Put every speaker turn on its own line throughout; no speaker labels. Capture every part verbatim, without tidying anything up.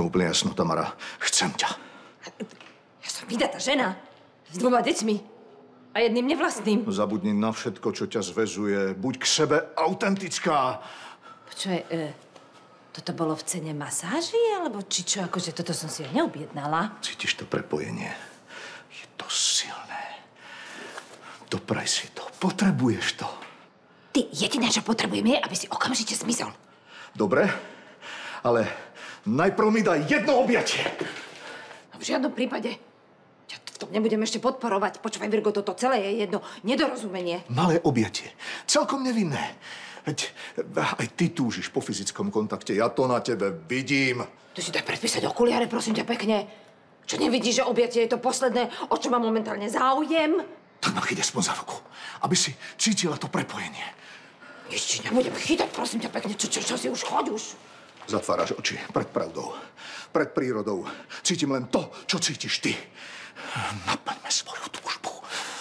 to úplne jasno, Tamara. Chcem ťa.
Ja som vydatá žena. S dvoma deťmi. A jedným nevlastným.
Zabudni na všetko, čo ťa zväzuje. Buď k sebe autentická.
Počuj, e, toto bolo v cene masáži? Alebo či čo? Akože toto som si neobjednala.
Cítiš to prepojenie? Je to silné. Dopraj si to. Potrebuješ to.
Ty, jediné, čo potrebujem je, aby si okamžite zmizol.
Dobre, ale najprv mi daj jedno objatie.
V žiadnom prípade. Ja v tom nebudem ešte podporovať. Počúvaj, Virgo, toto celé je jedno nedorozumenie.
Malé objatie. Celkom nevinné. Veď aj ty túžiš po fyzickom kontakte. Ja to na tebe vidím.
Tu si daj predpísať okuliare, prosím ťa pekne. Čo nevidíš, že objatie je to posledné, o čo mám momentálne záujem?
Tak ma chyť aspoň za ruku, aby si cítila to prepojenie.
Ešte nebudem chytať, prosím ťa pekne. Čo, čo, čo si už choď už?
Zatváraš oči pred pravdou, pred prírodou. Cítim len to, čo cítiš ty. Naplňme svoju túžbu.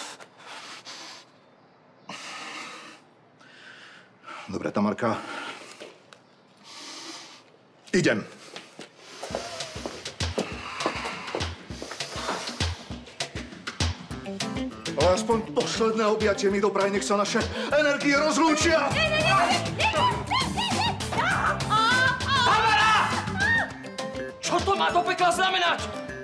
Dobre, Tamarka. Idem. Ale aspoň posledné objatie mi dopraj, nech sa naše energie rozlúčia.
Nie, nie, nie, nie, nie, nie.
Tamara! Čo to má do pekla znamenať?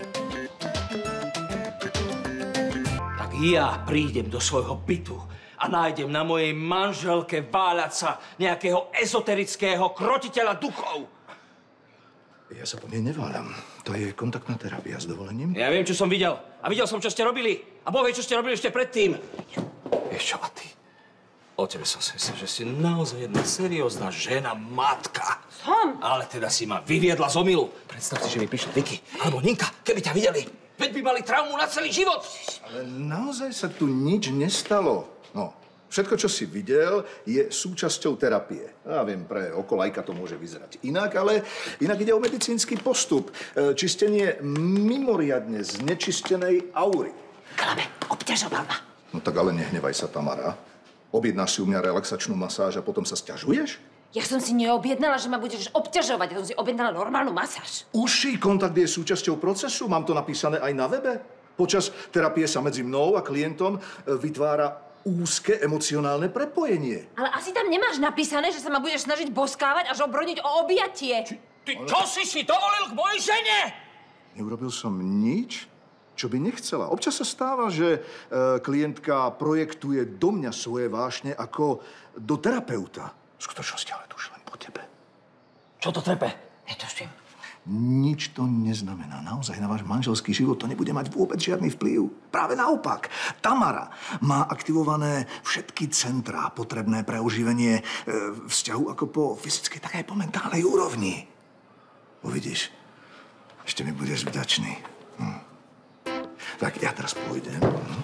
Tak ja prídem do svojho bytu a nájdem na mojej manželke váľať sa nejakého ezoterického krotiteľa duchov.
Ja sa po nej neváľam. To je kontaktná terapia s dovolením.
Ja viem, čo som videl. A videl som, čo ste robili. A Boh vie, čo ste robili ešte predtým.
Vieš čo, a ty?
O tebe som si myslel, že si naozaj jedna seriózna žena, matka.
Som.
Ale teda si ma vyviedla z omylu. Predstav si, že by prišla Vicky alebo Ninka, keby ťa videli. Veď by mali traumu na celý život.
Ale naozaj sa tu nič nestalo. No, všetko, čo si videl, je súčasťou terapie. Ja viem, pre okolajka to môže vyzerať inak, ale inak ide o medicínsky postup. Čistenie mimoriadne znečistenej aury.
Klame, obťažoval ma.
No tak ale nehnevaj sa, Tamara. Objednáš si u mňa relaxačnú masáž a potom sa sťažuješ?
Ja som si neobjednala, že ma budeš obťažovať. Ja som si objednala normálnu masáž.
Užší kontakt je súčasťou procesu. Mám to napísané aj na webe. Počas terapie sa medzi mnou a klientom vytvára úzke emocionálne prepojenie.
Ale asi tam nemáš napísané, že sa ma budeš snažiť boskávať až obroniť o objatie.
Ty, ty ale... čo si si dovolil k mojej žene?
Neurobil som nič, čo by nechcela. Občas sa stáva, že e, klientka projektuje do mňa svoje vášne ako do terapeuta. V skutočnosti ale to už len po tebe.
Čo to trepe?
Netuším.
Nič to neznamená. Naozaj na váš manželský život to nebude mať vôbec žiadny vplyv. Práve naopak. Tamara má aktivované všetky centrá potrebné pre oživenie e, vzťahu ako po fyzickej, tak aj po mentálnej úrovni. Uvidíš, ešte mi budeš vďačný. Hm. Tak ja teraz pôjdem, hm.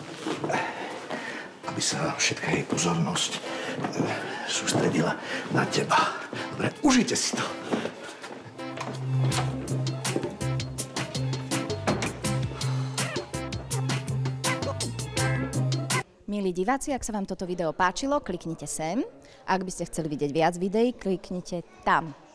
aby sa všetká jej pozornosť e, sústredila na teba. Dobre, užite si to.
Milí diváci, ak sa vám toto video páčilo, kliknite sem. Ak by ste chceli vidieť viac videí, kliknite tam.